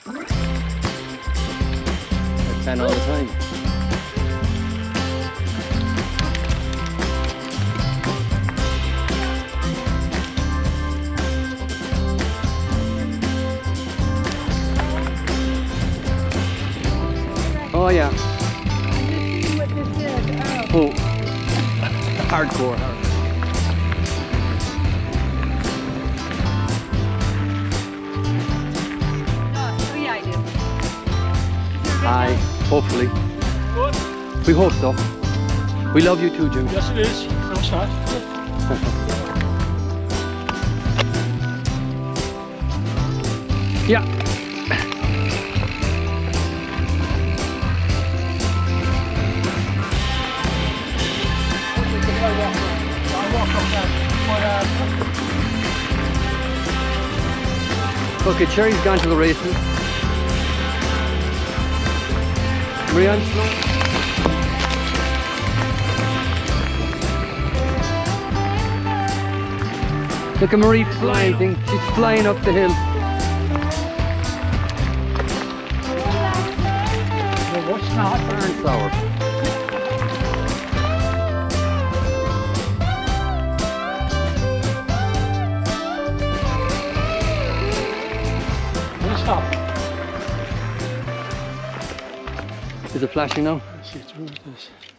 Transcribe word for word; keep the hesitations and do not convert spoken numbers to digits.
I can all the time. Oh yeah. What this is. Oh. Hardcore. hardcore. Oh, yeah, I do. Hi. Hopefully. Good. We hope so. We love you too, June. Yes, it is. No shot. Yeah. Okay, Cherry's gone to the races. Marianne, slow. Look at Marie flying thing. She's flying up the hill. No, what's not? Burn sour. Stop. Is it flashing now? Let's see, it's worth this.